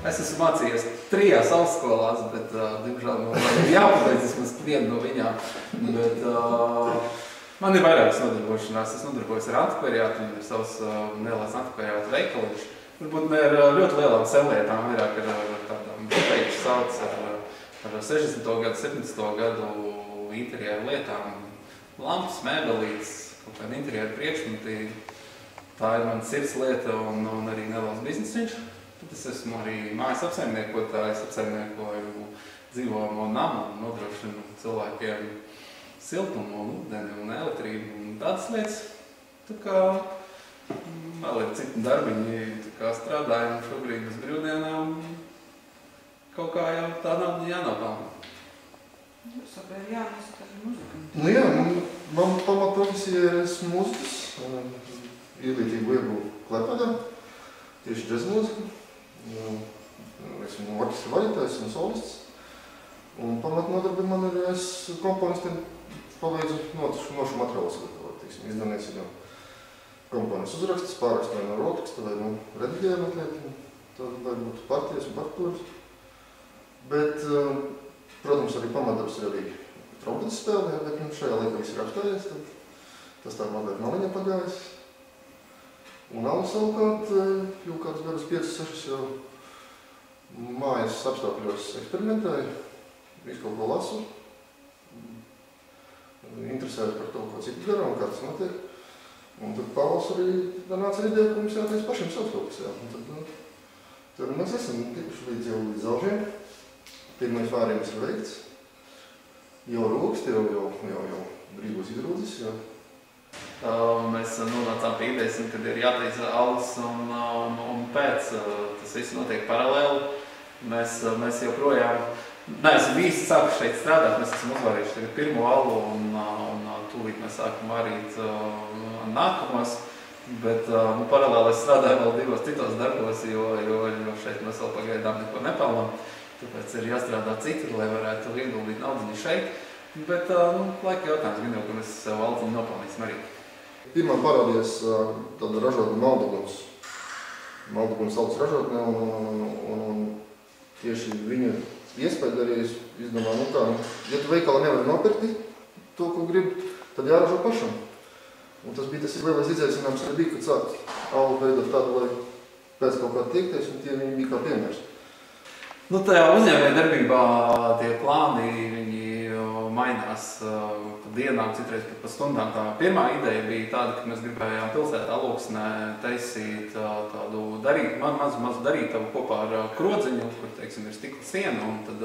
Es esmu mācījies 3 augstskolās, bet, diemžēl, man ir jāpabeidz vismaz viena no viņām. Bet, man ir vairākas nodarbošanās. Es nodarbojos ar antikvariātu, man ir savs nelielais antikvariātu veikaliņš. Varbūt ne ar ļoti lielām sevlietām, vairāk ar tādām pēkšņi sauc ar 60. gadu, 70. gadu interjeru lietām. Lampas, mēbelītes, kaut kādi interjeru priekšmeti. Tā ir mana sirds lieta un arī neliels biznesiņš. Tad es esmu arī mājas apsaimniekotājs, apsaimniekoju dzīvojamo namu un nodrošinu cilvēkiem siltumu un ūdeni un elektrību un tādas lietas. Tā kā vēl ir citi darbiņi, tā kā strādājam šobrīd bez brīvdienām. Kaut kā jau tā nav jānopelna. Jūs abi jānesat ar muziku. Nu jā, man pamatprofesija ir mūzikas. Ielīdzību iegūvu Klepēdā, tieši džez mūziku. Esmu orķestra vadītājs un solists. Un pamatnodarbi man ir, es komponistiem palīdzu nošu materiālu sagatavot, izdevniecībām. Komponis uzrakstas, pārrakstu vai no rotaksta vai no rediģējuma atlietiem. Tad vai būtu partijas un partitūras. Bet, protams, arī pamatdarbs ir arī trompetes spēlē, bet šajā laikā viss ir apstājies, tad tas tā mazliet maliņa pagājis. Un Alu savukārt, jau kādus gadus 5-6 jau mājas apstākļos eksperimentēju, visu kaut ko lasu, interesēju par to, ko citu dara un kā tas notiek. Un tad Pāvils arī nāca ar ideju, ka mums jātais pašiem savs kaut kas, jā. Un tad mēs esam tikuši līdz Zalžiem. Pirmais vārījums ir veikts. Jau rūkst, jau brīvos izrūdzis, jā. Mēs nonācām pie idejas, kad ir jātaisa alus un pēc tas viss notiek paralēli. Mēs joprojām neesam īsti sākuši šeit strādāt, mēs esam uzvarījuši tagad pirmo alu un tūlīt mēs sākam varīt nākamos. Bet paralēli es strādāju vēl 2 citos darbos, jo šeit mēs vēl pagaidām neko nepelnām. Tāpēc ir jāstrādā citur, lai varētu ieguldīt naudiņu šeit. Bet laika jautājums gan jau, ka mēs sev aldziņu nopelnīsim arī. Pirmā parādījās tāda ražotne Maldeguns. Maldeguns sauc ražotne un tieši viņa iespēja arī izdomāju, ja tu veikalā nevari nopirkt to, ko grib, tad jāražo pašam. Un tas bija tas lielais izaicinājums arī bija, kad sākt alu veidot tādu, lai pēc kaut kā tiekties, un tie viņi bija kā piemērs. Tajā uzņēmēja darbībā tie plāni, viņi mainās pa dienām, citreiz pat pa stundām. Tā pirmā ideja bija tāda, ka mēs gribējām pilsētā Alūksnē taisīt tādu mazu darītavu kopā ar krodziņu, kur, teiksim, ir stikla siena, un tad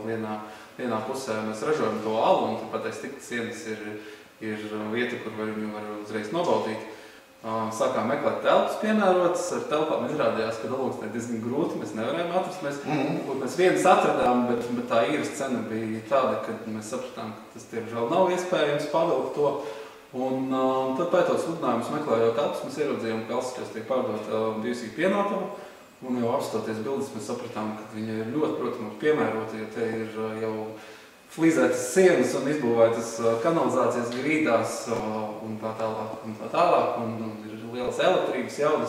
vienā pusē mēs ražojam to alu, un turpat aiz stikla sienas ir vieta, kur viņu var uzreiz nobaudīt. Sākām meklēt telpas piemērotas, ar telpām izrādījās, ka Alūksnē diezgan grūti, mēs nevarējām atrast. Mēs vienas atradām, bet tā īres cena bija tāda, ka mēs sapratām, ka tas tiemžēl nav iespējams pavilkt to. Un tad pētot sludinājumus meklējot telpas, mēs ieraudzījām, ka Alsačos tiek pārdota bijusī pienātava. Un jau apstoties bildes, mēs sapratām, ka viņa ir ļoti, protams, piemērota, jo te ir jau flīzētas sienas un izbūvētas kanalizācijas grīdās un tā tālāk, un ir lielas elektrības jaudas.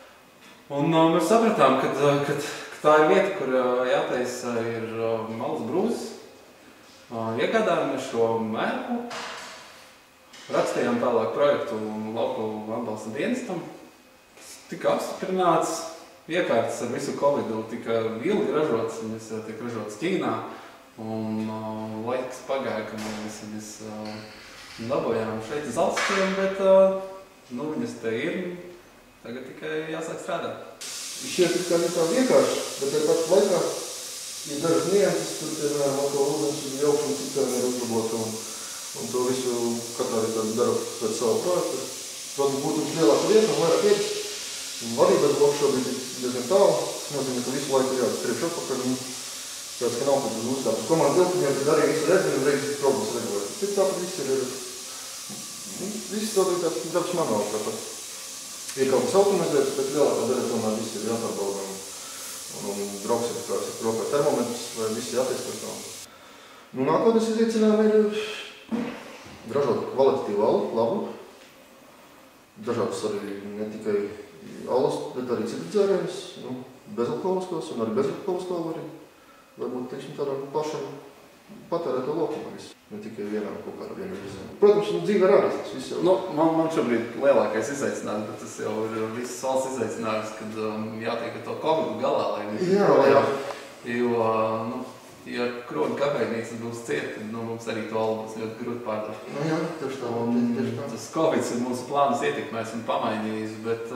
Un mēs sapratām, ka tā ir vieta, kur jātaisa ir malas brūzes. Iegādājāmies šo mērku, rakstījām tālāk projektu lauku atbalsta dienestam. Tika apstiprināts, iekārtas ar visu Covidu tika ilgi ražotas, viņas tiek ražotas Ķīnā. Un laiks pagāja, ka mēs viņas dabojām šeit uz Alsačiem, bet viņas te ir, tagad tikai jāsāk strādāt. Šķiet, ka tā vienkārši, bet ar pašu laikā ir dažas nianses, tur, piemēram, atkal ūdens un jaukšana citāni ir uzlabota un to visu katrā arī dara pēc savu projektu. Protams, būtu lielāka vieta un vairāk vietas. Vadības bloks šobrīd ir diezgan tālu, tas nozīmē, ka visu laiku jābūt priekš atpakaļ. Tāds, ka nav kaut kas uzstāpts. Komandas ilgumiem tad arī visu redzi un reiz problēmas regulēt. Tik tāpat viss to ir tāds darbs manuāls tāpat. Ir kaut kas automatizēts, bet lielākā daļa tomēr viss ir jāpārbauda un draugs ir kāds ir propēt termometrs, vai viss jātiek par tā. Nākotnes izaicinājumi ir ražot kvalitatīvu alu, labu. dažādas arī ne tikai alus, bet arī citas dzērienus, bezalkoholiskos un arī bezalkoholisko arī, lai būtu, teiksim, tādām plašam patērēto lokumu visu, ne tikai vienām kaut kādā vienu virzienu. Protams, dzīve rādās tas viss jau. Man šobrīd lielākais izaicinājums, bet tas jau ir visas valsts izaicinājums, kad jātiek ar to Covid galā, lai Jā. Jo, ja kroņa kafejnīca būs cieta, tad mums arī to alu būs ļoti grūti pārdot. Jā, tieši tā. Tas Covid ir mūsu plānus ietekmēs un pamainījis, bet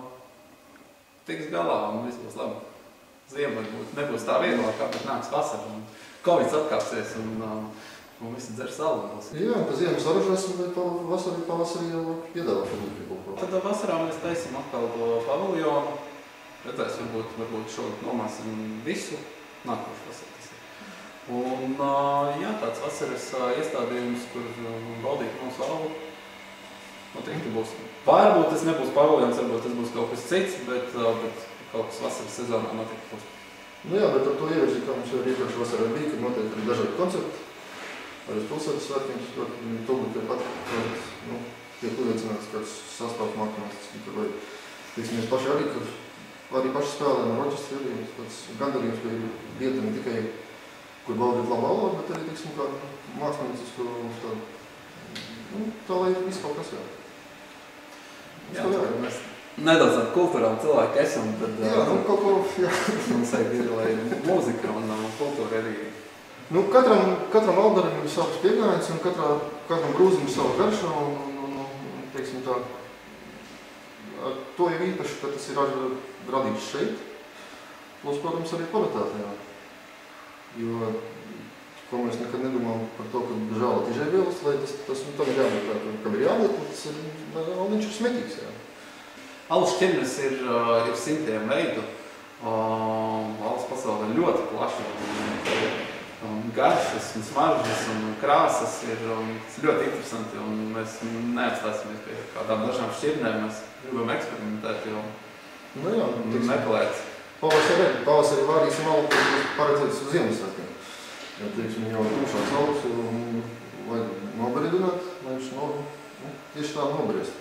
tiks galā un viss būs labi. Ziema varbūt nebūs tā vieglākā, bet nāks vasara. Covid atkāpsies un visi dzers alu. Jā, pa ziemu saražāsim, bet pavasarī jau piedāvā publikai kaut ko. Tad vasarā mēs taisim atkal to paviljonu. Redzēs, varbūt šogad nomāsim visu nākošu vasaru. Un tāds vasaras iestādījums, kur baudīt mūsu alu, noteikti būs. Varbūt tas nebūs paviljons, varbūt tas būs kaut kas cits, bet kaut kas vasaras sezonā noteikti būs. Jā, bet ar to ievirzi, kā mums jau iepriekš vasarā bija, kad noteikti arī dažādi koncerti. Arī uz pilsētas svētkiem, publikai pat, tiek uliecināts kāds sastāvs mākslinieks, vai, teiksim, mēs paši paši spēlējam ar orķestri, arī tāds gandarījums, ka ir vieta ne tikai, kur baudīt labu alu, bet arī, teiksim, kā māksliniecisku tādu, tā lai viss kaut kas jā. Jā, mēs nedaudz ar kultūrām cilvēki esam, tad kaut ko, jā. Mums ir, lai mūzika un kultūra arī. Katram aldarim ir savs pieejams un katram grūzim ir savu garšu un teiksim tā, ar to jau īpaši, ka tas ir radīts šeit, plus, protams, arī kvalitātē. Jo, ko mēs nekad nedomājam par to, ka žēlot izēvielas, lai tas tam ir jābūt tā, kam ir jābūt, viņš ir smetīgs. Alus šķirnes ir simtiem veidu. Alus pasaulē ļoti plaši. Garšas un smaržas un krāsas ir ļoti interesanti, un mēs neapstāsimies pie kādām dažām šķirnēm. Mēs gribam eksperimentēt, jo meklēt. Pavasarī vārīsim alu, kas būs paredzētas uz Ziemassvētkiem. Ja, teiksim, jau tumšāks alus, vajag noberidināt, lai viņš tieši tā nobriest.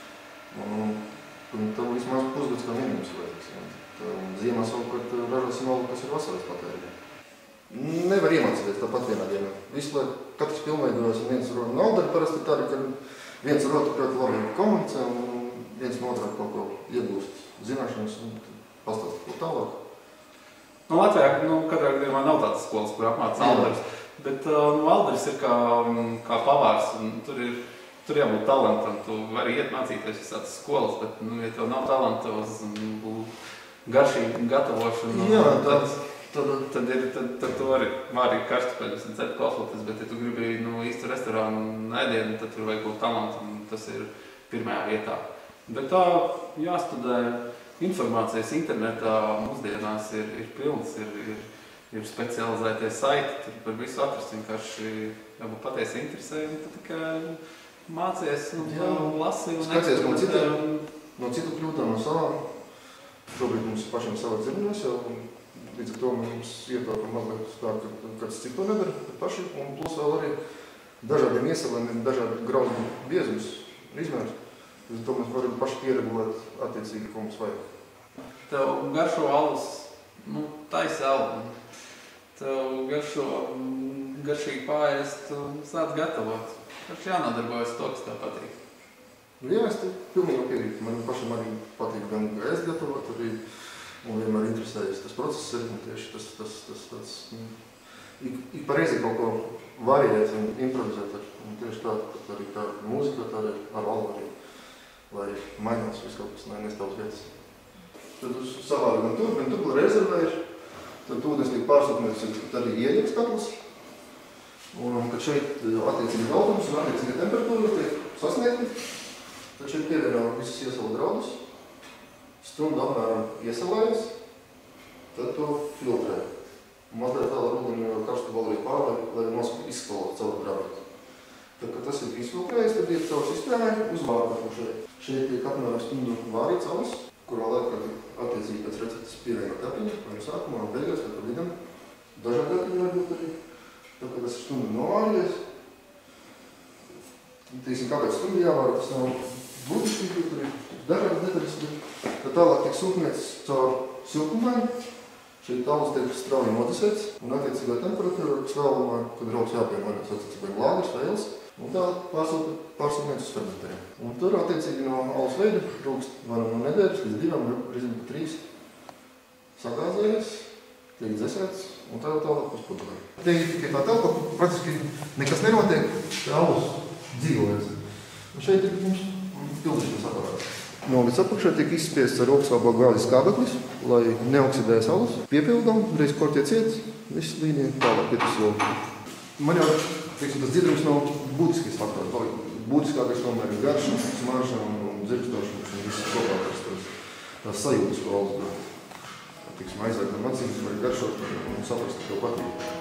Un tam vismaz pusgads kā minimums vajadzīgs. Ziemā savukārt ražosim alu, kas ir vasaras patērē. Nevar iemācīties tāpat vienā dienā. Visu, lai katrs pilnveidojas un viens ar otru aldari parasti ir tādi, ka viens ar otru ļoti labi komunicē un viens no otrā kaut ko iegūst zināšanas un pastāstīt ko tālāk. Latvijā katrā gadījumā nav tādas skolas, kur apmāca aldaris, bet aldaris ir kā pavārs, un tur jābūt talantam. Tu vari iet mācīties visādas skolas, bet, ja tev nav talanta uz garšīgu gatavošanu, tad tu vari kartupeļus un cept kofletes, bet, ja tu gribi īstu restorānu ēdienu, tad tur vajag būt talantam, un tas ir pirmajā vietā. Bet tā jāstudē. Informācijas internetā mūsdienās ir pilns, ir specializētie saiti, tur par visu atrast, vienkārši jābūt patiesi interesē, un tu tikai mācies un lasi un eksperimentē. No citu kļūtām, no savām. Šobrīd mums ir pašiem savā dzirnēs, jau līdz ar to mums ietaupa mazliet tā, ka kāds cik to nedara, bet paši, un plus vēl arī dažādiem iesalēm, dažādi graudu biezums, izmērs. Līdz ar to mēs varam paši pieregulēt attiecīgi, ko mums vajag. Tev garšo alus, taisi alu. Tev garšīgi pāriest, tu sāc gatavot. Taču jānodarbojas to, kas tev patīk. Jā, es te pilnīgi piekrītu. Man pašam arī patīk gan ēst gatavot, arī un vienmēr interesējas tas process ir, un tieši tas ik pa reizi kaut ko variēt un improvizēt. Un tieši tā, arī tā mūzika, tā arī ar alu arī. Lai mainās viss kaut kas, lai nestāvs vietas. Tad uz savādi gan tur rezervē ir, tad ūdens tiek pārsūtnēs, tad arī ieļieks katls. Un kad šeit attiecīgi daudums un attiecīgi temperatūra tiek sasniegti, tad šeit pievienām visas iesalu graudus, stundu apmēram iesalējas, tad to filtrē. Mazliet vēl ar ūdeni karstu valrī pārlai, lai izskalot caur graudu. Tad, kad tas ir izfiltrējis, tad iet caur sistēmai uz vārdu šeit. Šeit tiek apmēram stundu vārīts alus, kurā laikā attiecīgi pēc receptes pievienot tepiņu, vai no sākumā, un beigās, vai pa vidam. Dažādi tepiņi var būt arī. Tad, kad tas ir stundu novārījies, teiksim, kāpēc stundu jāvāra, tas nav būtiski, jo tur ir dažādas detaļas, bet tālāk tiek sūknēts caur silpumaini. Šeit alus tiek strauji notisēts un attiecīgā temperatūra straujumā, kad rauks jāpiemērots attiecīgai lāgas vai elas, un tā pārsūknēts uz fermentēriem. Un tur attiecīgi no alus veida rūkst varam no nedēļas līdz 2, reizēm pat 3 sagāzējas, tiek dzesēts un tālāk uz pudelēm. Te ir tikai tā telpa, praktiski nekas nenotiek, te alus dzīvojas. Un šeit ir mums pildīšanas aparāts. No līdz apakšā tiek izspiests ar augstslābā gāzes skābeklis, lai neoksidējas alus. Piepildām, reiz korķie ciet, viss līnija tālāk iet uz slogu. Man jau, teiksim, tas dziedrums nav būtiskais faktors. Būtiskākais tomēr ir garša, smarža un dzirkstošana un viss kopā tās sajūtas, ko alus dod. Teiksim, aizvērt ar acīm, vai garšot un saprast, ka tev patīk.